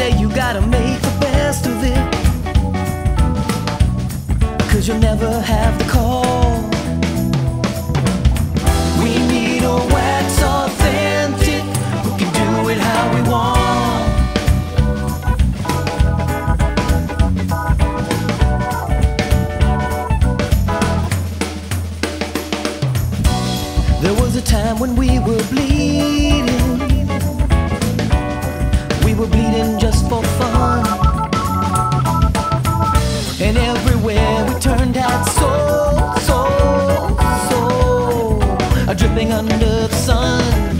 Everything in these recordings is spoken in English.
say you gotta make the best of it, 'cause you'll never have the call. We need a wax authentic who can do it how we want. There was a time when we were bleeding. We were bleeding just for fun, and everywhere we turned had soul, dripping under the sun.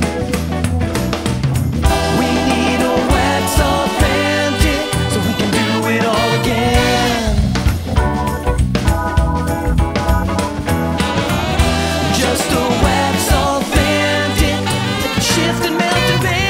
We need a wax authentic so we can do it all again. Just a wax authentic that can shift and melt and bend.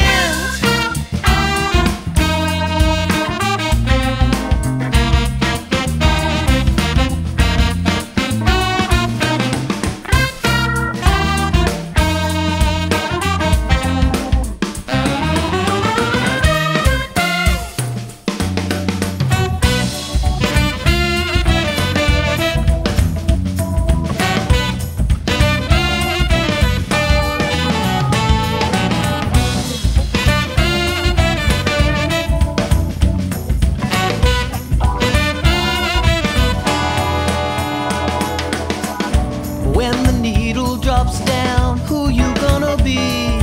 When the needle drops down, who you gonna be?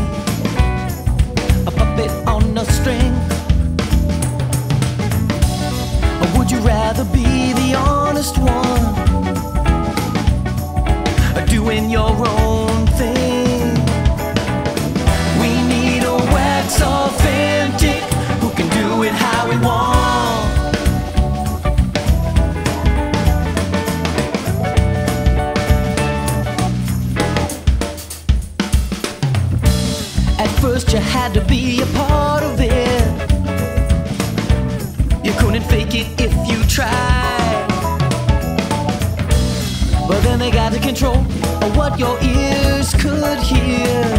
A puppet on a string? Or would you rather be the honest one, doing your own thing? We need a wax authentic who can do it how we want. At first you had to be a part of it. You couldn't fake it if you tried. But then they got to control what your ears could hear.